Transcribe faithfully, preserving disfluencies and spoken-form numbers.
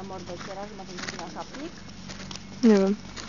mordę ociera, że ma ten drugi na szapnik? Nie wiem.